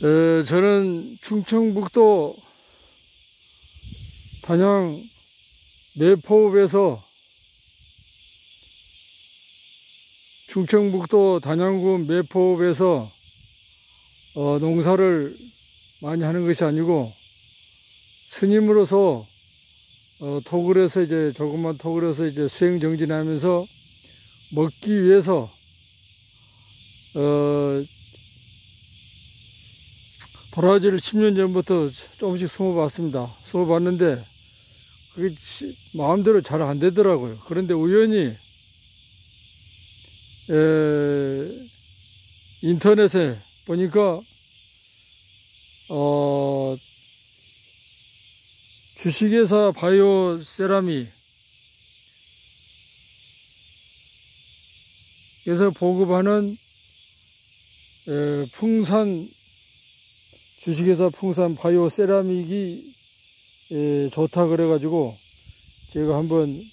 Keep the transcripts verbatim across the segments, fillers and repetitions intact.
에, 저는 충청북도 단양 매포읍에서 충청북도 단양군 매포읍에서 어, 농사를 많이 하는 것이 아니고 스님으로서 어, 톡을 해서 이제 조금만 톡을 해서 이제 수행 정진하면서 먹기 위해서 어, 도라지를 십 년 전부터 조금씩 숨어봤습니다. 숨어봤는데 그게 마음대로 잘 안 되더라고요. 그런데 우연히 에, 인터넷에 보니까 어, 주식회사 바이오 세라믹 에서 보급하는 에, 풍산 주식회사 풍산 바이오 세라믹이 에, 좋다 그래가지고 제가 한번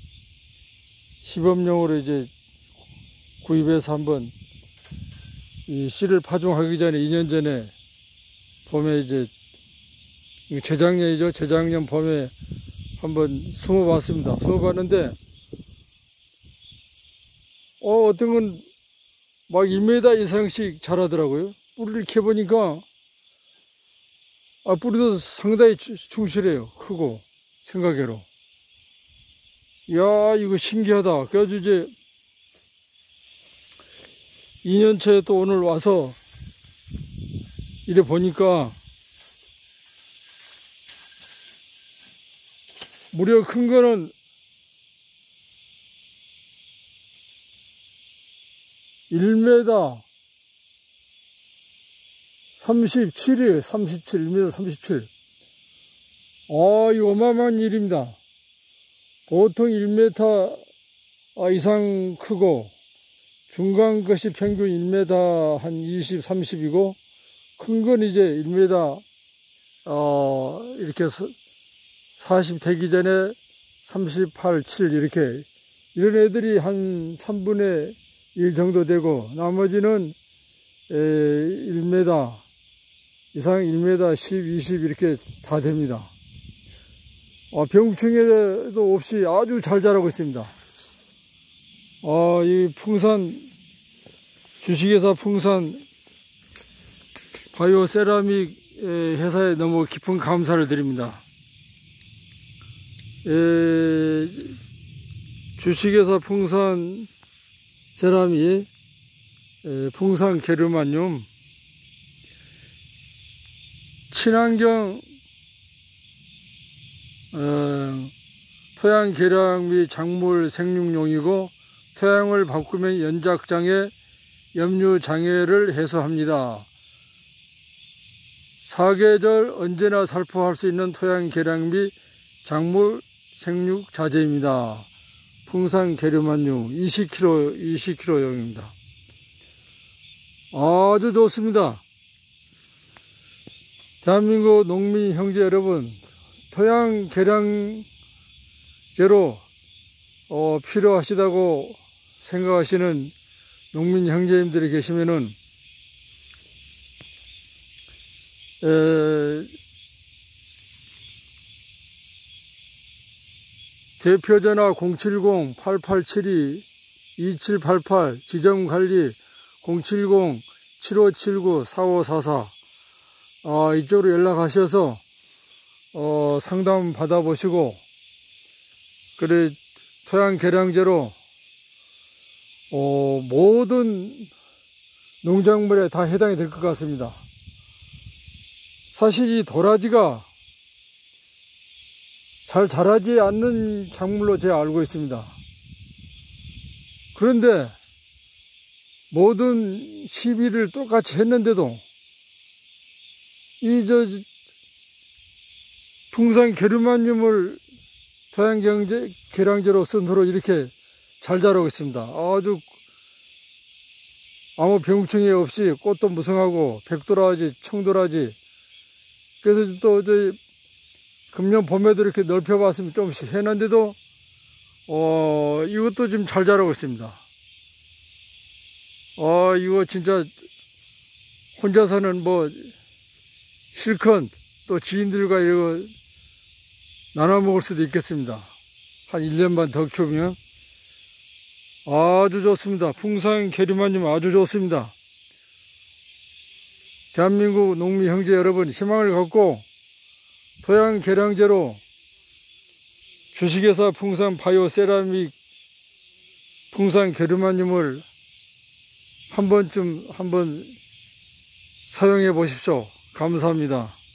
시범용으로 이제 구입해서 한번 이 씨를 파종하기 전에 이 년 전에 봄에 이제 재작년이죠. 재작년 봄에 한번 숨어봤습니다. 숨어봤는데 어, 어떤 건 막 일 미터 이상씩 자라더라고요. 뿌리를 캐보니까 아, 뿌리도 상당히 충실해요. 크고 생각외로. 이야, 이거 신기하다. 그래서 이제 이 년차에 또 오늘 와서 이래 보니까 무려 큰 거는 일 미터 삼십칠이에요. 삼십칠, 일 미터 삼십칠. 아, 이거 어마어마한 일입니다. 보통 일 미터 이상 크고 중간 것이 평균 일 미터 한 이십, 삼십이고 큰 건 이제 일 미터 어, 이렇게 사십 되기 전에 삼십팔, 칠 이렇게 이런 애들이 한 삼분의 일 정도 되고 나머지는 에, 일 미터 이상 일 미터 십, 이십 이렇게 다 됩니다. 어, 병충해도 없이 아주 잘 자라고 있습니다. 어, 이 풍산 주식회사 풍산 바이오 세라믹 회사에 너무 깊은 감사를 드립니다. 에, 주식회사 풍산 세라믹 에, 풍산 게르마늄 친환경 어, 토양 개량 및 작물 생육용이고 토양을 바꾸면 연작장애, 염류장애를 해소합니다. 사계절 언제나 살포할 수 있는 토양 개량 및 작물 생육 자재입니다. 풍산 게르마늄 이십 킬로그램, 이십 킬로그램용입니다. 아주 좋습니다. 대한민국 농민 형제 여러분, 토양 개량제로 어, 필요하시다고 생각하시는 농민 형제님들이 계시면은 에, 대표전화 공칠공 팔팔칠이 이칠팔팔 지점관리 공칠공 칠오칠구 사오사사 어, 이쪽으로 연락하셔서 어, 상담 받아보시고 그래 토양 개량제로 어, 모든 농작물에 다 해당이 될 것 같습니다. 사실 이 도라지가 잘 자라지 않는 작물로 제가 알고 있습니다. 그런데 모든 시비를 똑같이 했는데도 이 저 풍산 게르마늄을 토양 경제 개량제로 쓴 후로 이렇게 잘 자라고 있습니다. 아주 아무 병충해 없이 꽃도 무성하고 백도라지, 청도라지. 그래서 또 저희 금년 봄에도 이렇게 넓혀봤으면 조금씩 했는데도 어 이것도 지금 잘 자라고 있습니다. 어 이거 진짜 혼자서는 뭐 실컷 또 지인들과 이거 나눠 먹을 수도 있겠습니다. 한 일 년만 더 키우면 아주 좋습니다. 풍산 계류마님 아주 좋습니다. 대한민국 농민 형제 여러분, 희망을 갖고 토양 개량제로 주식회사 풍산 바이오 세라믹 풍산 계류마님을 한 번쯤 한번 사용해 보십시오. 감사합니다.